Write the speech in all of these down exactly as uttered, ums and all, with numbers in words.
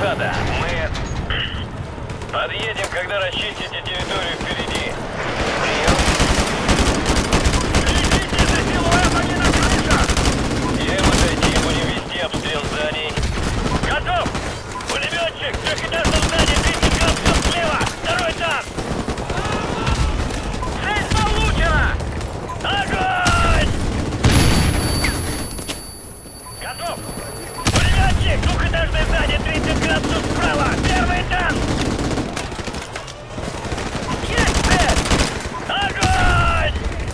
засада. Мы подъедем, когда расчистите территорию впереди. Прием. Следите за силуэтами на крышах! Всем отойти, будем вести обстрел зданий. Готов! Пулеметчик! Трехэтажном здании, тридцать градусов слева! Второй этаж! Цель получена! Огонь! Готов! Пулеметчик! Двухэтажное здание, тридцать градусов справа! Первый этаж! Есть цель! Огонь!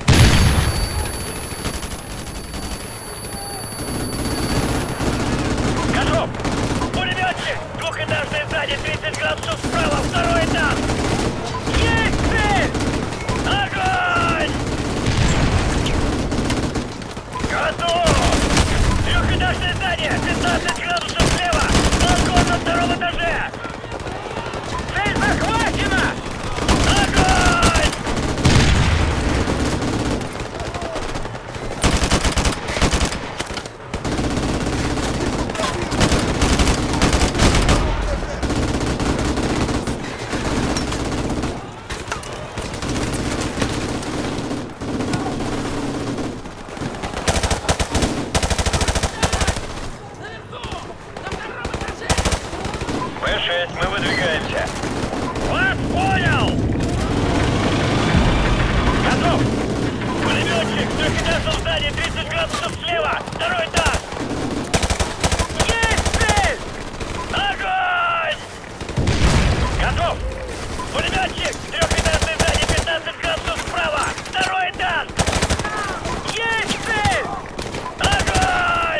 Готов! Пулеметчик! Двухэтажное здание, тридцать градусов справа! Второй этаж! Есть цель! Огонь! Готов! Трехэтажное здание, пятнадцать градусов слева! Балкон на втором этаже! Цель захвачена! Огонь! Бэ шесть, мы выдвигаемся. Вас понял! Готов! Пулеметчик, в трехэтажном здании, тридцать градусов слева! Второй этаж! Есть цель! Огонь! Готов! Пулеметчик, трехэтажное здание, пятнадцать градусов справа! Второй этаж! Есть цель! Огонь!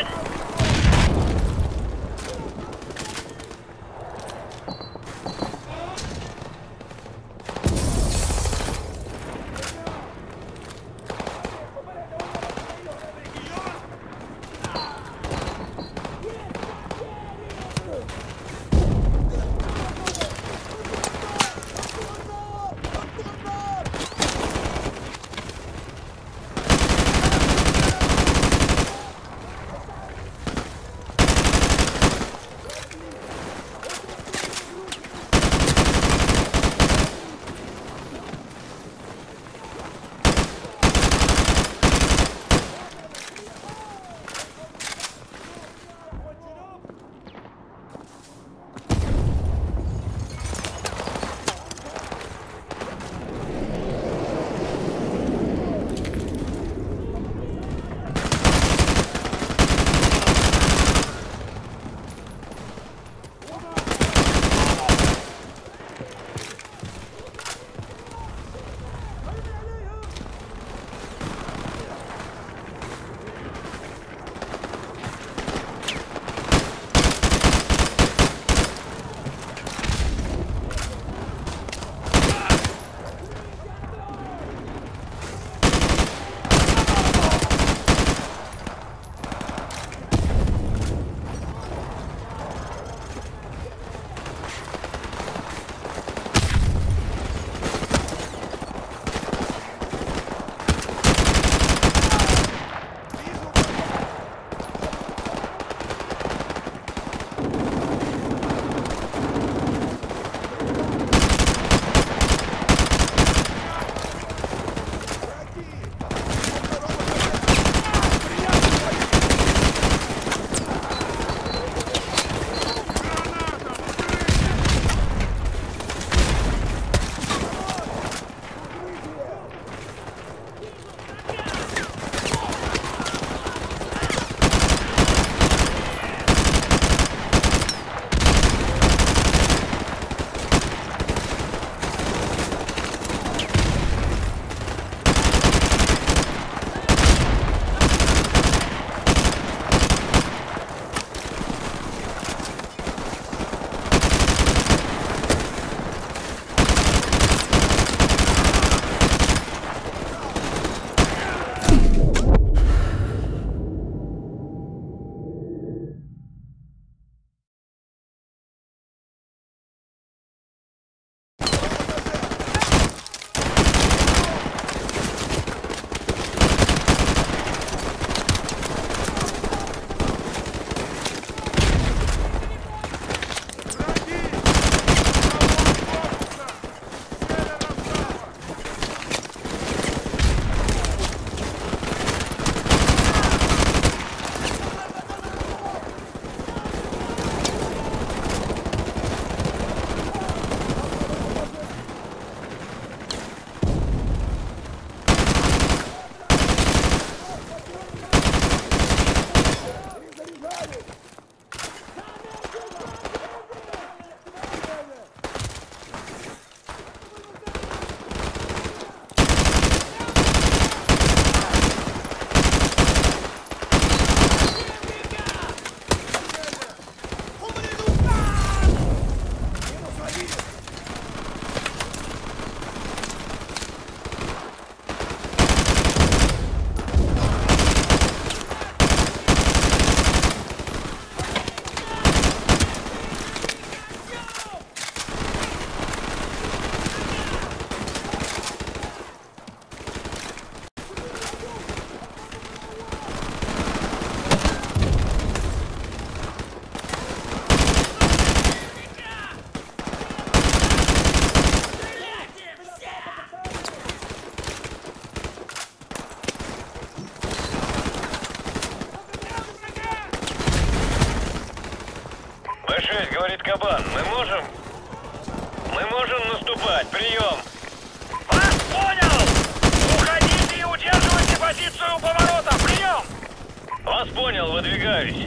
бэ шесть, говорит Кабан. Мы можем... Мы можем наступать. Прием. Вас понял! Уходите и удерживайте позицию у поворота. Прием! Вас понял, выдвигаюсь.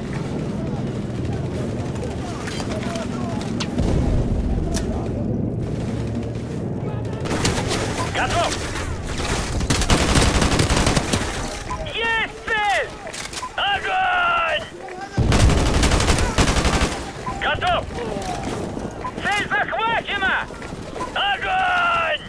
Готов! Есть цель! Огонь! Готов! Цель захвачена! Огонь!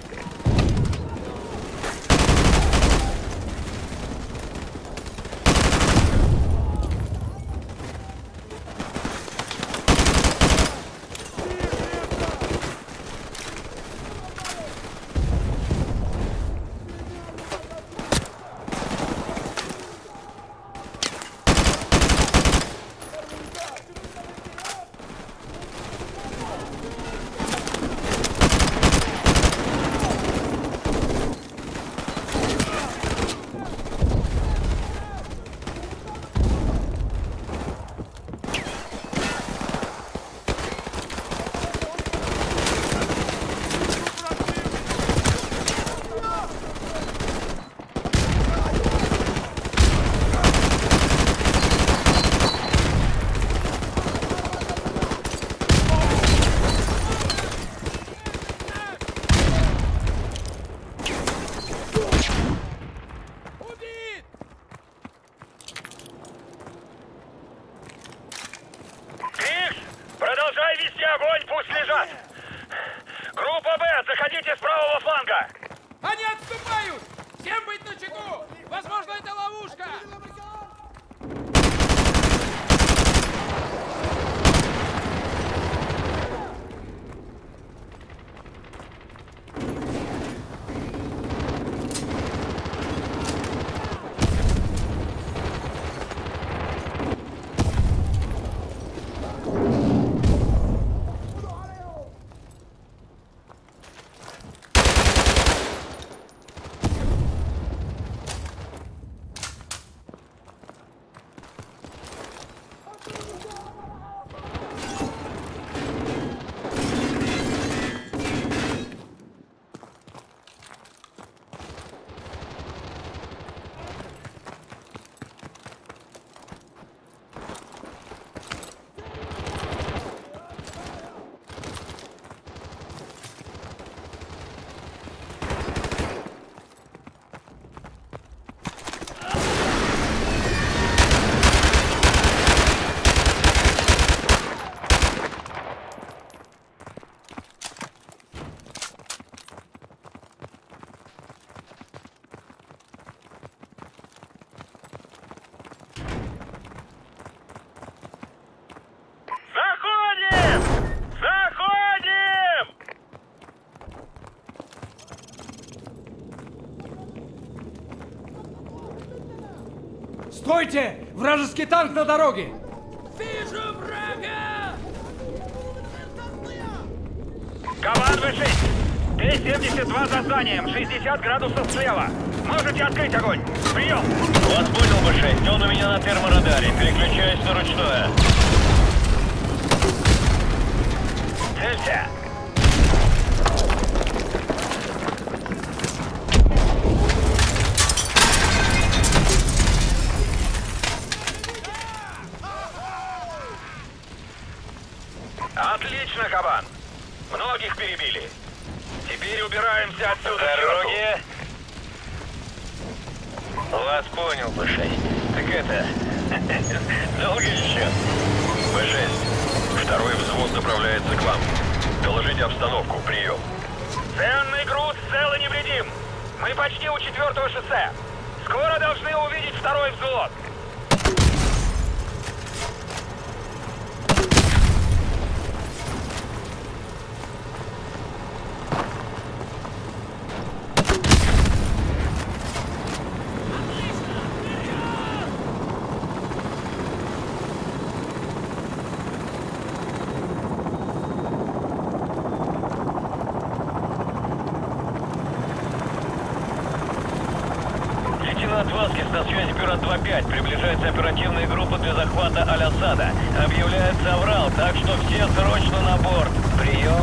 Продолжай вести огонь, пусть лежат! Группа Б, заходите с правого фланга! Они отступают! Всем быть начеку! Возможно, это ловушка! Стойте! Вражеский танк на дороге! Вижу врага! Кабан вэ шесть! Т семьдесят два за зданием, шестьдесят градусов слева. Можете открыть огонь. Прием! Вас понял, бэ шесть. Он у меня на терморадаре. Переключаюсь на ручное. Целься! Отлично, Кабан. Многих перебили. Теперь убираемся отсюда. Дороги. Вас понял, бэ шесть. Так это... Долго еще? бэ шесть. Второй взвод направляется к вам. Доложите обстановку. Прием. Ценный груз цел и невредим. Мы почти у четвертого шоссе. Скоро должны увидеть второй взвод. от Васкис, на связи Пират два пять. Приближается оперативная группа для захвата Аль-Асада. Объявляется аврал, так что все срочно на борт. Прием.